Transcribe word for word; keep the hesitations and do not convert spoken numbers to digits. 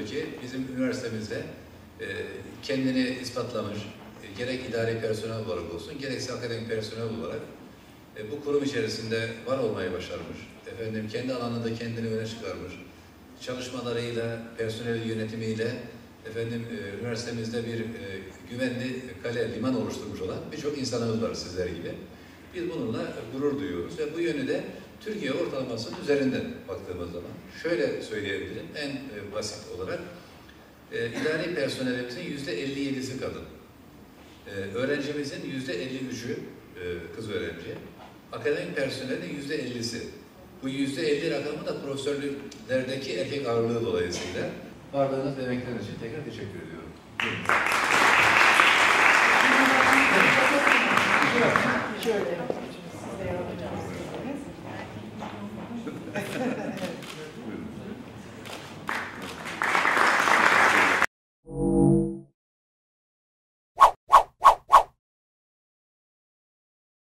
ki bizim üniversitemizde e, kendini ispatlamış, e, gerek idari personel olarak olsun, gerekse akademik personel olarak e, bu kurum içerisinde var olmayı başarmış. Efendim kendi alanında kendini öne çıkarmış. Çalışmalarıyla, personel yönetimiyle efendim e, üniversitemizde bir e, güvenli kale, liman oluşturmuş olan birçok insanımız var sizler gibi. Biz bununla gurur duyuyoruz ve bu yönü de Türkiye ortalamasının üzerinden baktığımız zaman şöyle söyleyebilirim en e, basit olarak e, idari personelimizin yüzde elli yedisi kadın. E, öğrencimizin yüzde elli üçü e, kız öğrenci. Akademik personelin yüzde ellisi. Bu yüzde elli rakamı da profesörlüklerdeki erkek ağırlığı dolayısıyla. Varlığınız ve emekleriniz için tekrar teşekkür ediyorum. Şöyle. Siz de yapacağız.